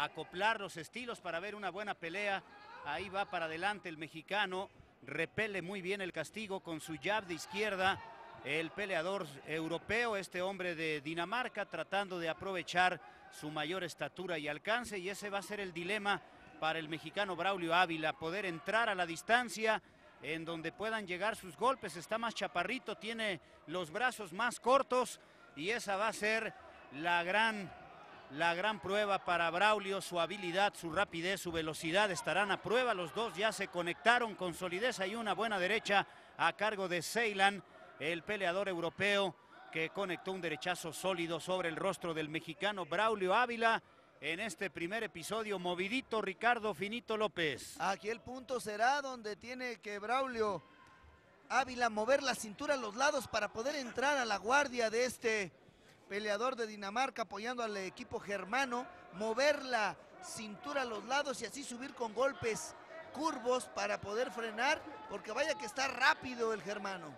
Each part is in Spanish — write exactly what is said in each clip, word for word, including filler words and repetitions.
acoplar los estilos para ver una buena pelea. Ahí va para adelante el mexicano, repele muy bien el castigo con su jab de izquierda. El peleador europeo, este hombre de Dinamarca, tratando de aprovechar su mayor estatura y alcance, y ese va a ser el dilema para el mexicano Braulio Ávila, poder entrar a la distancia en donde puedan llegar sus golpes. Está más chaparrito, tiene los brazos más cortos, y esa va a ser la gran, la gran prueba para Braulio. Su habilidad, su rapidez, su velocidad estarán a prueba. Los dos ya se conectaron con solidez. Hay una buena derecha a cargo de Ceylan, el peleador europeo, que conectó un derechazo sólido sobre el rostro del mexicano Braulio Ávila. En este primer episodio movidito, Ricardo Finito López. Aquí el punto será donde tiene que Braulio Ávila mover la cintura a los lados para poder entrar a la guardia de este peleador de Dinamarca, apoyando al equipo germano, mover la cintura a los lados y así subir con golpes curvos para poder frenar, porque vaya que está rápido el germano.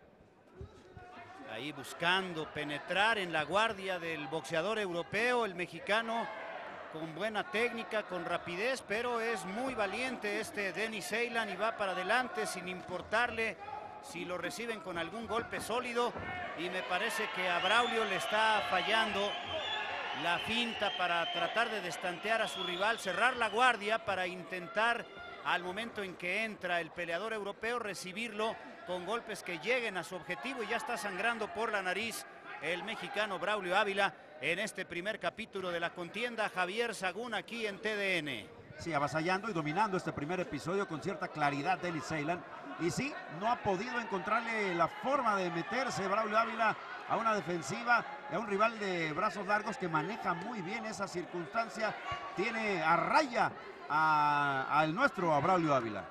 Ahí buscando penetrar en la guardia del boxeador europeo, el mexicano con buena técnica, con rapidez, pero es muy valiente este Denis Ceylan y va para adelante sin importarle si lo reciben con algún golpe sólido, y me parece que a Braulio le está fallando la finta para tratar de destantear a su rival, cerrar la guardia para intentar al momento en que entra el peleador europeo recibirlo con golpes que lleguen a su objetivo, y ya está sangrando por la nariz el mexicano Braulio Ávila en este primer capítulo de la contienda. Javier Sagún aquí en T D N. Sí, avasallando y dominando este primer episodio con cierta claridad Denis Ceylan. Y sí, no ha podido encontrarle la forma de meterse Braulio Ávila a una defensiva, a un rival de brazos largos que maneja muy bien esa circunstancia. Tiene a raya al nuestro, a Braulio Ávila.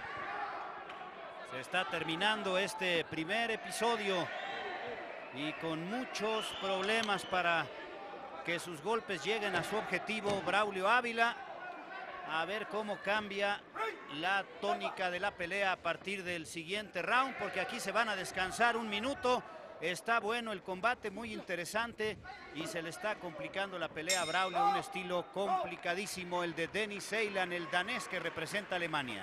Se está terminando este primer episodio y con muchos problemas para que sus golpes lleguen a su objetivo Braulio Ávila. A ver cómo cambia la tónica de la pelea a partir del siguiente round, porque aquí se van a descansar un minuto. Está bueno el combate, muy interesante, y se le está complicando la pelea a Braulio, un estilo complicadísimo el de Denis Ceylan, el danés que representa a Alemania.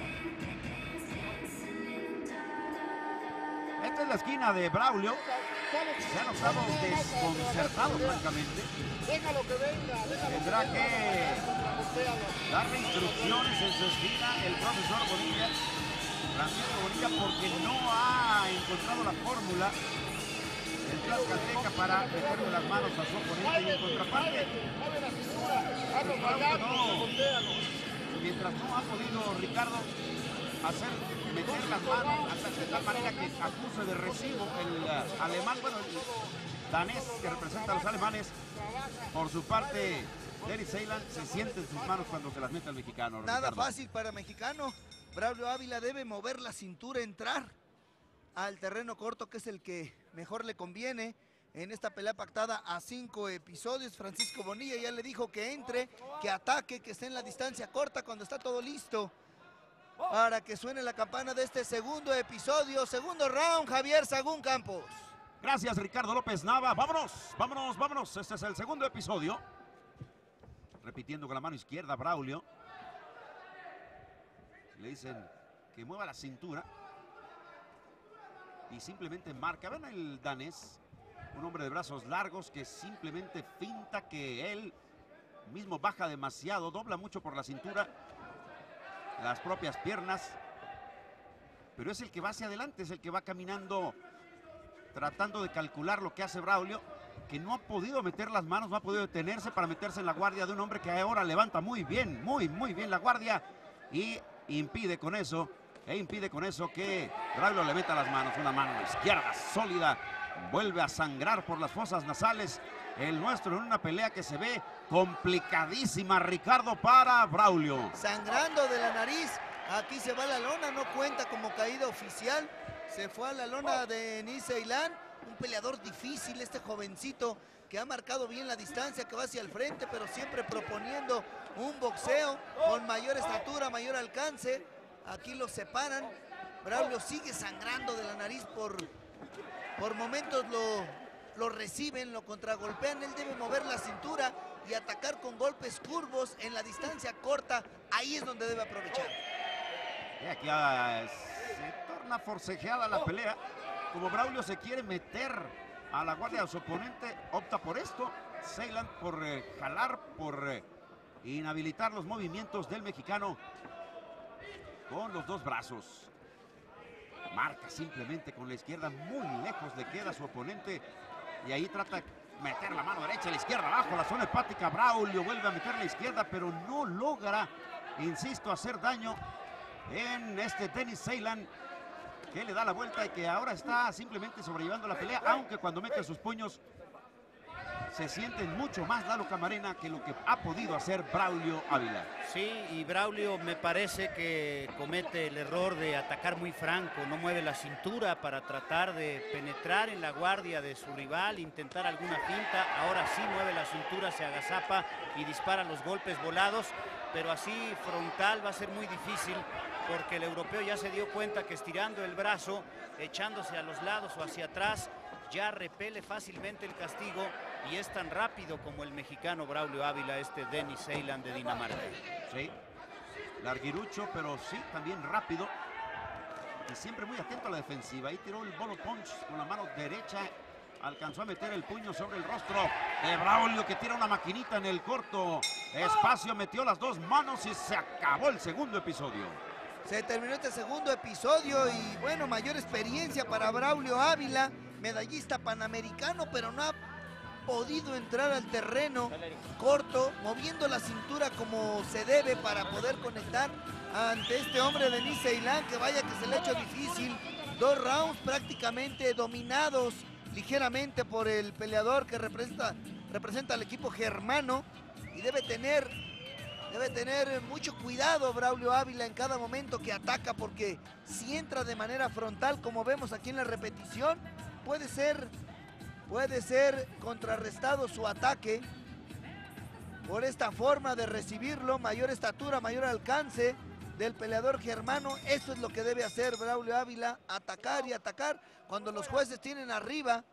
Esta es la esquina de Braulio. Se ha notado desconcertado, francamente. Tendrá que darle instrucciones en su esquina el profesor Bonilla, Francisco Bonilla, porque no ha encontrado la fórmula el tlaxcalteca para meterle las manos a su oponente. Y en contraparte, no, mientras no ha podido Ricardo hacer meter las manos hasta de tal manera que acuse de recibo el uh, alemán, bueno, el danés que representa a los alemanes. Por su parte, Denis Ceylan se siente en sus manos cuando se las mete al mexicano. Nada Ricardo. fácil para el mexicano. Braulio Ávila debe mover la cintura, entrar al terreno corto, que es el que mejor le conviene en esta pelea pactada a cinco episodios. Francisco Bonilla ya le dijo que entre, que ataque, que esté en la distancia corta cuando está todo listo para que suene la campana de este segundo episodio, segundo round. Javier Sagún Campos. Gracias, Ricardo López Nava. Vámonos, vámonos, vámonos. Este es el segundo episodio. Repitiendo con la mano izquierda, Braulio. Le dicen que mueva la cintura y simplemente marca. Ven el danés, un hombre de brazos largos que simplemente finta, que él mismo baja demasiado, dobla mucho por la cintura, las propias piernas, pero es el que va hacia adelante, es el que va caminando, tratando de calcular lo que hace Braulio, que no ha podido meter las manos, no ha podido detenerse para meterse en la guardia de un hombre que ahora levanta muy bien, muy, muy bien la guardia, y impide con eso, e impide con eso que Braulio le meta las manos. Una mano izquierda sólida, vuelve a sangrar por las fosas nasales el nuestro en una pelea que se ve complicadísima, Ricardo, para Braulio. Sangrando de la nariz, aquí se va a la lona, no cuenta como caída oficial. Se fue a la lona de Denis Ceylan, un peleador difícil, este jovencito que ha marcado bien la distancia, que va hacia el frente, pero siempre proponiendo un boxeo con mayor estatura, mayor alcance. Aquí lo separan. Braulio sigue sangrando de la nariz, por, por momentos lo, lo reciben, lo contragolpean. Él debe mover la cintura y atacar con golpes curvos en la distancia corta. Ahí es donde debe aprovechar. Y aquí ah, se torna forcejeada la pelea. Como Braulio se quiere meter a la guardia de su oponente, opta por esto. Ceylan por eh, jalar, por eh, inhabilitar los movimientos del mexicano con los dos brazos. Marca simplemente con la izquierda, muy lejos le queda a su oponente. Y ahí trata de meter la mano derecha, la izquierda abajo, la zona hepática. Braulio vuelve a meter la izquierda, pero no logra, insisto, hacer daño en este Denis Ceylan, que le da la vuelta y que ahora está simplemente sobrellevando la pelea, aunque cuando mete sus puños se sienten mucho más Lalo Camarena que lo que ha podido hacer Braulio Ávila. Sí, y Braulio me parece que comete el error de atacar muy franco, no mueve la cintura para tratar de penetrar en la guardia de su rival, intentar alguna finta. Ahora sí mueve la cintura, se agazapa y dispara los golpes volados, pero así frontal va a ser muy difícil, porque el europeo ya se dio cuenta que estirando el brazo, echándose a los lados o hacia atrás, ya repele fácilmente el castigo y es tan rápido como el mexicano Braulio Ávila, este Denis Ceylan de Dinamarca. Sí, larguirucho, pero sí, también rápido y siempre muy atento a la defensiva. Ahí tiró el bolo punch con la mano derecha, alcanzó a meter el puño sobre el rostro de Braulio, que tira una maquinita en el corto espacio, metió las dos manos y se acabó el segundo episodio. Se terminó este segundo episodio y bueno, mayor experiencia para Braulio Ávila, medallista panamericano, pero no ha podido entrar al terreno corto, moviendo la cintura como se debe para poder conectar ante este hombre Denis Ceylan, que vaya que se le ha hecho difícil. Dos rounds prácticamente dominados ligeramente por el peleador que representa, representa al equipo germano, y debe tener Debe tener mucho cuidado Braulio Ávila en cada momento que ataca, porque si entra de manera frontal, como vemos aquí en la repetición, puede ser, puede ser contrarrestado su ataque por esta forma de recibirlo. Mayor estatura, mayor alcance del peleador germano. Eso es lo que debe hacer Braulio Ávila, atacar y atacar cuando los jueces tienen arriba.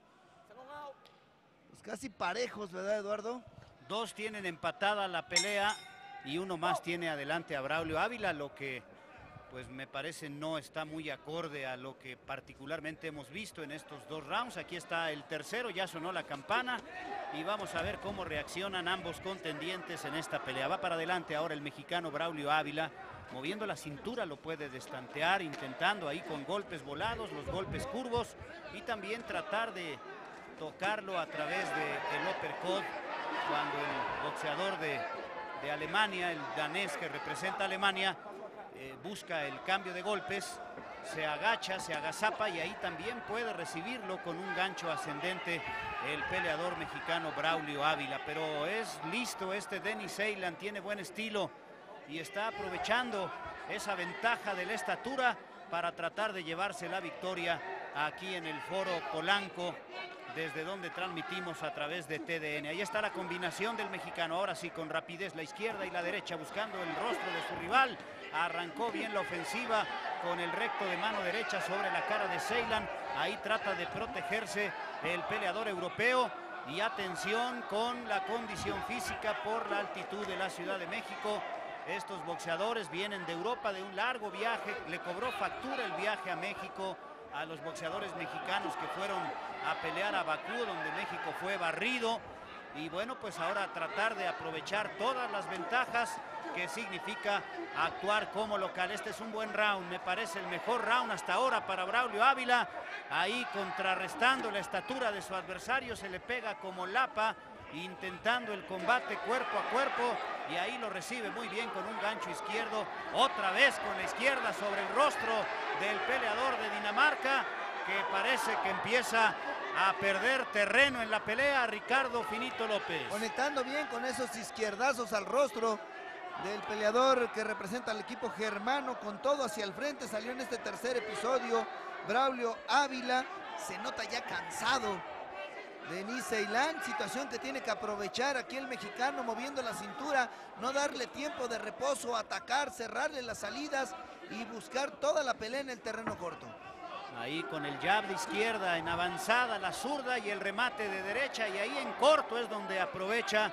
Pues casi parejos, ¿verdad, Eduardo? Dos tienen empatada la pelea y uno más tiene adelante a Braulio Ávila, lo que pues me parece no está muy acorde a lo que particularmente hemos visto en estos dos rounds. Aquí está el tercero, ya sonó la campana y vamos a ver cómo reaccionan ambos contendientes en esta pelea. Va para adelante ahora el mexicano Braulio Ávila, moviendo la cintura, lo puede destantear, intentando ahí con golpes volados, los golpes curvos, y también tratar de tocarlo a través del uppercut, cuando el boxeador de de Alemania, el danés que representa a Alemania, eh, busca el cambio de golpes, se agacha, se agazapa y ahí también puede recibirlo con un gancho ascendente el peleador mexicano Braulio Ávila. Pero es listo este Denis Ceylan, tiene buen estilo y está aprovechando esa ventaja de la estatura para tratar de llevarse la victoria aquí en el Foro Polanco, desde donde transmitimos a través de T D N. Ahí está la combinación del mexicano, ahora sí con rapidez, la izquierda y la derecha buscando el rostro de su rival. Arrancó bien la ofensiva con el recto de mano derecha sobre la cara de Ceylan. Ahí trata de protegerse el peleador europeo. Y atención con la condición física por la altitud de la Ciudad de México. Estos boxeadores vienen de Europa, de un largo viaje, le cobró factura el viaje a México a los boxeadores mexicanos que fueron a pelear a Bakú, donde México fue barrido. Y bueno, pues ahora tratar de aprovechar todas las ventajas que significa actuar como local. Este es un buen round, me parece el mejor round hasta ahora para Braulio Ávila. Ahí contrarrestando la estatura de su adversario, se le pega como lapa, intentando el combate cuerpo a cuerpo, y ahí lo recibe muy bien con un gancho izquierdo, otra vez con la izquierda sobre el rostro del peleador de Dinamarca, que parece que empieza a perder terreno en la pelea, Ricardo Finito López. Conectando bien con esos izquierdazos al rostro del peleador que representa al equipo germano, con todo hacia el frente. Salió en este tercer episodio Braulio Ávila, se nota ya cansado Denis Ceylan, situación que tiene que aprovechar aquí el mexicano, moviendo la cintura, no darle tiempo de reposo, atacar, cerrarle las salidas y buscar toda la pelea en el terreno corto. Ahí con el jab de izquierda, en avanzada la zurda y el remate de derecha, y ahí en corto es donde aprovecha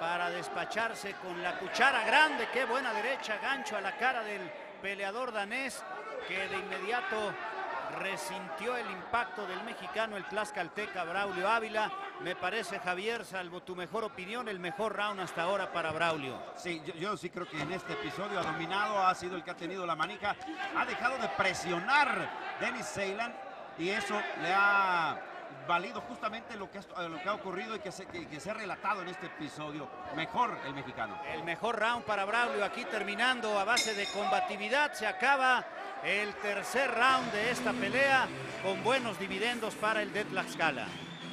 para despacharse con la cuchara grande. Qué buena derecha, gancho a la cara del peleador danés, que de inmediato resintió el impacto del mexicano, el tlaxcalteca Braulio Ávila. Me parece, Javier, salvo tu mejor opinión, el mejor round hasta ahora para Braulio. Sí, yo, yo sí creo que en este episodio ha dominado, ha sido el que ha tenido la manija, ha dejado de presionar Denis Ceylan y eso le ha valido justamente lo que ha, lo que ha ocurrido y que se, que, que se ha relatado en este episodio. Mejor el mexicano. El mejor round para Braulio, aquí terminando a base de combatividad. Se acaba el tercer round de esta pelea con buenos dividendos para el de Tlaxcala.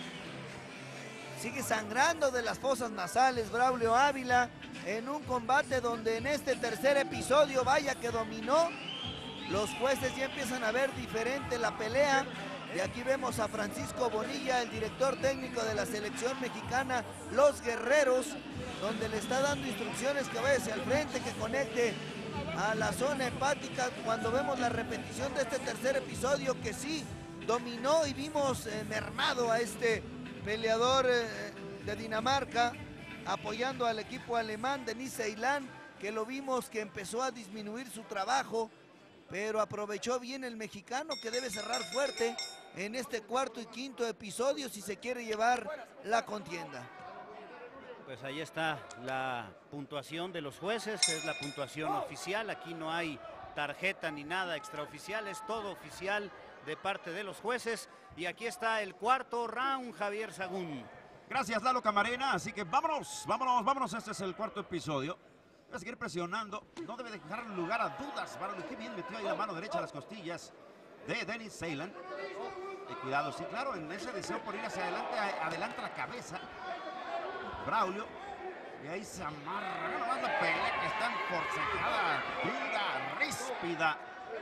Sigue sangrando de las fosas nasales Braulio Ávila en un combate donde en este tercer episodio, vaya que dominó. Los jueces ya empiezan a ver diferente la pelea. Y aquí vemos a Francisco Bonilla, el director técnico de la selección mexicana, Los Guerreros, donde le está dando instrucciones que vaya hacia el frente, que conecte a la zona hepática. Cuando vemos la repetición de este tercer episodio, que sí dominó y vimos eh, mermado a este peleador eh, de Dinamarca, apoyando al equipo alemán, Denis Ceylan, que lo vimos que empezó a disminuir su trabajo, pero aprovechó bien el mexicano, que debe cerrar fuerte en este cuarto y quinto episodio si se quiere llevar la contienda. Pues ahí está la puntuación de los jueces, es la puntuación oficial. Aquí no hay tarjeta ni nada extraoficial, es todo oficial de parte de los jueces. Y aquí está el cuarto round, Javier Sagún. Gracias, Lalo Camarena, así que vámonos, vámonos, vámonos, este es el cuarto episodio. Va a seguir presionando, no debe dejar lugar a dudas. Braulio, qué bien metió ahí la mano derecha a las costillas de Denis Ceylan. Y cuidado, sí, claro, en ese deseo por ir hacia adelante, adelanta la cabeza Braulio. Y ahí se amarra, no más la pelea que está forcejada, dura, ríspida.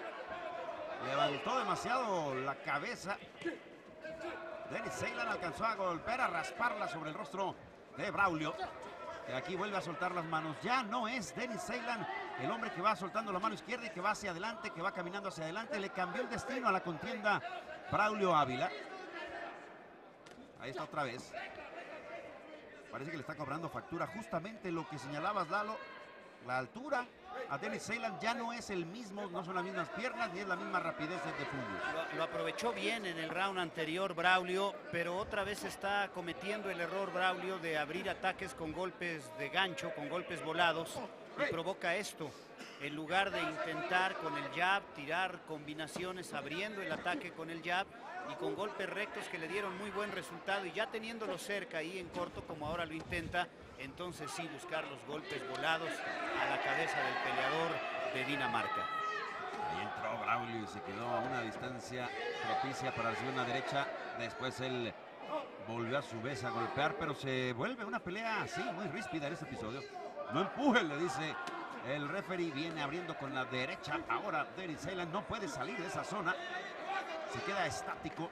Levantó demasiado la cabeza. Denis Ceylan alcanzó a golpear, a rasparla sobre el rostro de Braulio. Que aquí vuelve a soltar las manos. Ya no es Denis Ceylan el hombre que va soltando la mano izquierda y que va hacia adelante, que va caminando hacia adelante. Le cambió el destino a la contienda Braulio Ávila. Ahí está otra vez. Parece que le está cobrando factura. Justamente lo que señalabas, Lalo. La altura a Denis Ceylan ya no es el mismo, no son las mismas piernas ni es la misma rapidez de fútbol. Lo, lo aprovechó bien en el round anterior Braulio, pero otra vez está cometiendo el error Braulio de abrir ataques con golpes de gancho, con golpes volados, y provoca esto. En lugar de intentar con el jab tirar combinaciones abriendo el ataque con el jab y con golpes rectos que le dieron muy buen resultado, y ya teniéndolo cerca ahí en corto como ahora lo intenta, entonces sí buscar los golpes volados a la cabeza del peleador de Dinamarca. Ahí entró Braulio y se quedó a una distancia propicia para recibir una derecha. Después él volvió a su vez a golpear, pero se vuelve una pelea así muy ríspida en este episodio. No empuje, le dice el referee. Viene abriendo con la derecha. Ahora Denis Ceylan no puede salir de esa zona. Se queda estático.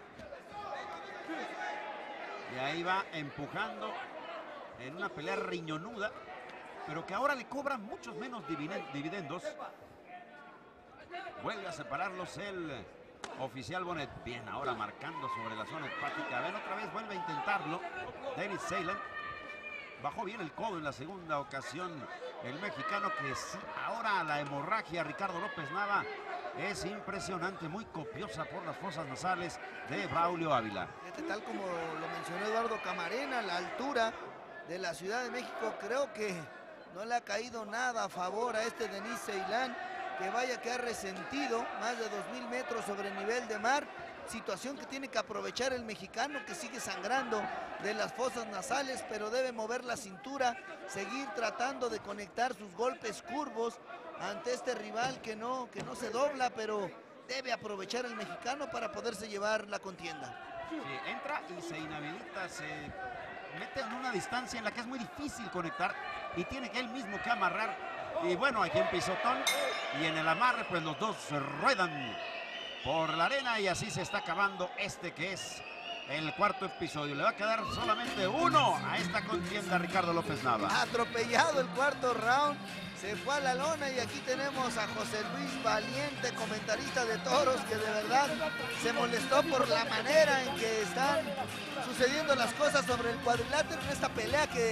Y ahí va empujando en una pelea riñonuda, pero que ahora le cobran muchos menos dividendos. Vuelve a separarlos el oficial Bonet. Bien, ahora marcando sobre la zona hepática. Ven, otra vez vuelve a intentarlo Denis Ceylan. Bajó bien el codo en la segunda ocasión el mexicano, que sí, ahora la hemorragia Ricardo López Nava es impresionante, muy copiosa por las fosas nasales de Braulio Ávila. Este, tal como lo mencionó Eduardo Camarena, la altura de la Ciudad de México creo que no le ha caído nada a favor a este Denis Ceylan, que vaya que ha resentido más de dos mil metros sobre el nivel de mar. Situación que tiene que aprovechar el mexicano, que sigue sangrando de las fosas nasales, pero debe mover la cintura, seguir tratando de conectar sus golpes curvos ante este rival que no, que no se dobla, pero debe aprovechar el mexicano para poderse llevar la contienda. Sí, entra y se inhabilita, se mete en una distancia en la que es muy difícil conectar y tiene que él mismo que amarrar. Y bueno, aquí en pisotón y en el amarre, pues los dos se ruedan por la arena y así se está acabando este que es el cuarto episodio. Le va a quedar solamente uno a esta contienda Ricardo López Nava. Atropellado el cuarto round, se fue a la lona y aquí tenemos a José Luis Valiente, comentarista de toros, que de verdad se molestó por la manera en que están sucediendo las cosas sobre el cuadrilátero en esta pelea que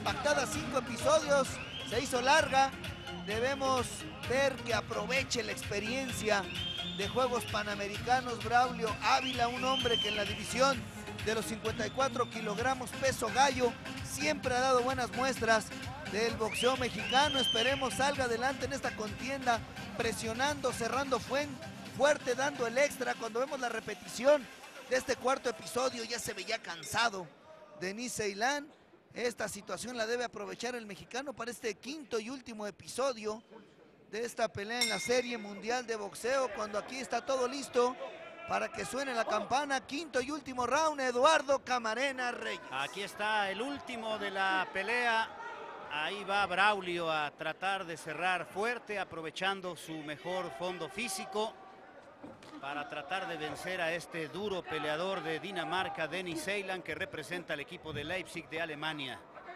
pactada cinco episodios, se hizo larga. Debemos ver que aproveche la experiencia de Juegos Panamericanos Braulio Ávila, un hombre que en la división de los cincuenta y cuatro kilogramos peso gallo siempre ha dado buenas muestras del boxeo mexicano. Esperemos salga adelante en esta contienda, presionando, cerrando fuerte, dando el extra. Cuando vemos la repetición de este cuarto episodio ya se veía cansado Denis Ceylan. Esta situación la debe aprovechar el mexicano para este quinto y último episodio de esta pelea en la Serie Mundial de Boxeo, cuando aquí está todo listo para que suene la campana. Quinto y último round, Eduardo Camarena Reyes. Aquí está el último de la pelea. Ahí va Braulio a tratar de cerrar fuerte, aprovechando su mejor fondo físico para tratar de vencer a este duro peleador de Dinamarca, Denis Ceylan, que representa al equipo de Leipzig de Alemania.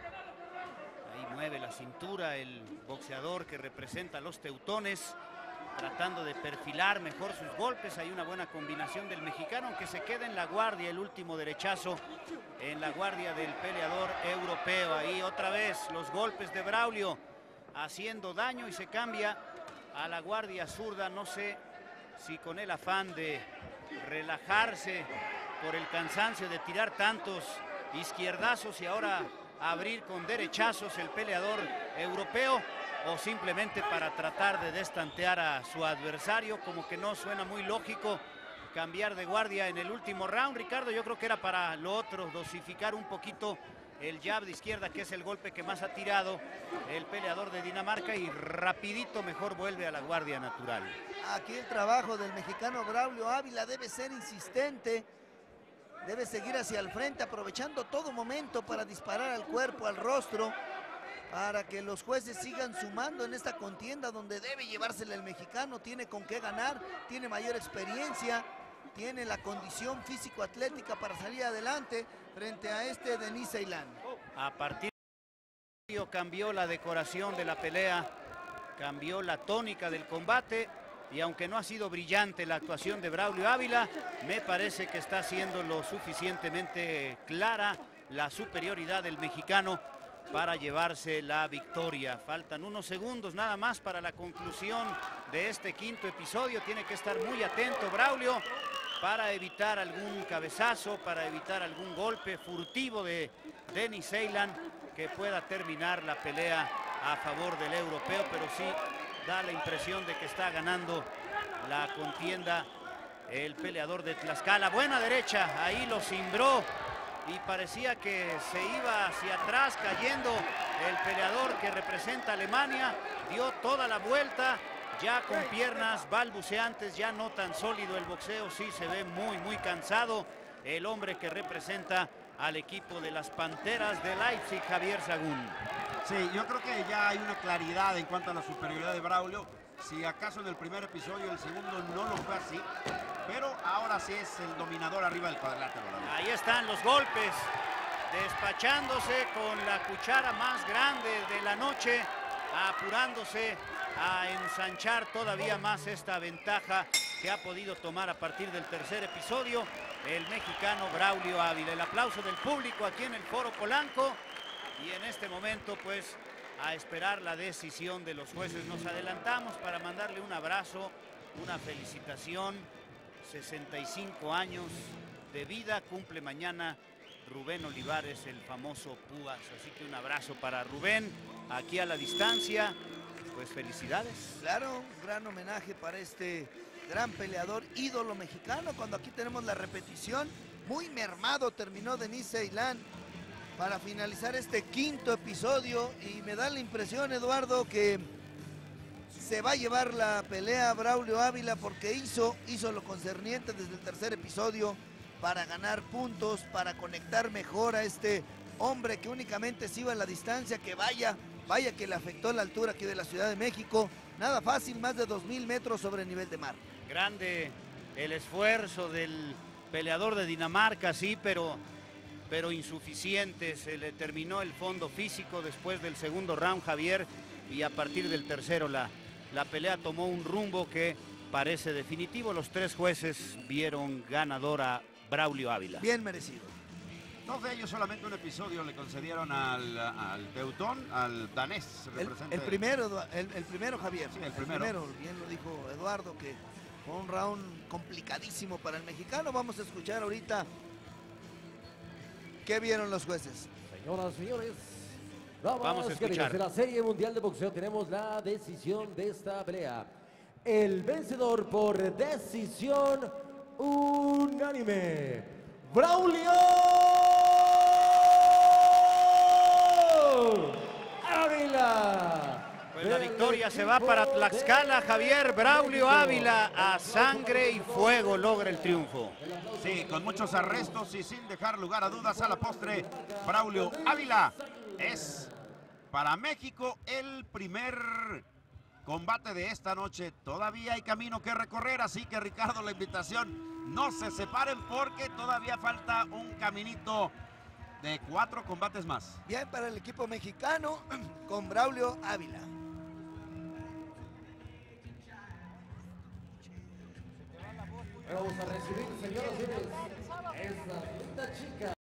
Ahí mueve la cintura el boxeador que representa a los teutones, tratando de perfilar mejor sus golpes. Hay una buena combinación del mexicano, aunque se queda en la guardia el último derechazo, en la guardia del peleador europeo. Ahí otra vez los golpes de Braulio haciendo daño y se cambia a la guardia zurda. No sé si con el afán de relajarse por el cansancio de tirar tantos izquierdazos y ahora abrir con derechazos el peleador europeo, o simplemente para tratar de destantear a su adversario. Como que no suena muy lógico cambiar de guardia en el último round, Ricardo. Yo creo que era para lo otro, dosificar un poquito el jab de izquierda, que es el golpe que más ha tirado el peleador de Dinamarca, y rapidito mejor vuelve a la guardia natural. Aquí el trabajo del mexicano Braulio Ávila debe ser insistente, debe seguir hacia el frente, aprovechando todo momento para disparar al cuerpo, al rostro, para que los jueces sigan sumando en esta contienda donde debe llevársela el mexicano. Tiene con qué ganar, tiene mayor experiencia, tiene la condición físico-atlética para salir adelante frente a este Denis Ceylan. A partir de ahí cambió la decoración de la pelea, cambió la tónica del combate, y aunque no ha sido brillante la actuación de Braulio Ávila, me parece que está siendo lo suficientemente clara la superioridad del mexicano para llevarse la victoria. Faltan unos segundos nada más para la conclusión de este quinto episodio. Tiene que estar muy atento Braulio para evitar algún cabezazo, para evitar algún golpe furtivo de Denis Ceylan que pueda terminar la pelea a favor del europeo, pero sí da la impresión de que está ganando la contienda el peleador de Tlaxcala. Buena derecha, ahí lo cimbró y parecía que se iba hacia atrás cayendo el peleador que representa a Alemania. Dio toda la vuelta, ya con piernas balbuceantes, ya no tan sólido el boxeo. Sí se ve muy muy cansado el hombre que representa al equipo de las Panteras de Leipzig, Javier Sagún. Sí, yo creo que ya hay una claridad en cuanto a la superioridad de Braulio. Si acaso en el primer episodio, el segundo no lo fue así, pero ahora sí es el dominador arriba del cuadrilátero. Ahí están los golpes, despachándose con la cuchara más grande de la noche, apurándose a ensanchar todavía más esta ventaja que ha podido tomar a partir del tercer episodio el mexicano Braulio Ávila. El aplauso del público aquí en el Foro Polanco, y en este momento pues a esperar la decisión de los jueces. Nos adelantamos para mandarle un abrazo, una felicitación. Sesenta y cinco años de vida cumple mañana Rubén Olivares, el famoso Púas. Así que un abrazo para Rubén aquí a la distancia. Pues felicidades. Claro, un gran homenaje para este gran peleador, ídolo mexicano. Cuando aquí tenemos la repetición, muy mermado terminó Denis Ceylan para finalizar este quinto episodio, y me da la impresión, Eduardo, que se va a llevar la pelea Braulio Ávila, porque hizo, hizo lo concerniente desde el tercer episodio para ganar puntos, para conectar mejor a este hombre que únicamente se iba a la distancia, que vaya, vaya que le afectó la altura aquí de la Ciudad de México. Nada fácil, más de dos mil metros sobre el nivel de mar. Grande el esfuerzo del peleador de Dinamarca, sí, pero... pero insuficiente. Se le terminó el fondo físico después del segundo round, Javier, y a partir del tercero la, la pelea tomó un rumbo que parece definitivo. Los tres jueces vieron ganador a Braulio Ávila. Bien merecido. Dos de ellos solamente un episodio le concedieron al, al teutón, al danés. El, el primero, el, el primero, Javier. Sí, el primero. el primero. Bien lo dijo Eduardo, que fue un round complicadísimo para el mexicano. Vamos a escuchar ahorita qué vieron los jueces. Señoras y señores, vamos, Vamos a escuchar. De la Serie Mundial de Boxeo tenemos la decisión de esta pelea. El vencedor por decisión unánime, Braulio Ávila. Pues la victoria se va para Tlaxcala. Javier Braulio Ávila a sangre y fuego logra el triunfo. Sí, con muchos arrestos y sin dejar lugar a dudas a la postre, Braulio Ávila es para México el primer combate de esta noche. Todavía hay camino que recorrer, así que Ricardo, la invitación, no se separen porque todavía falta un caminito de cuatro combates más. Bien para el equipo mexicano con Braulio Ávila. Vamos a recibir, señoras y señores, esta linda chica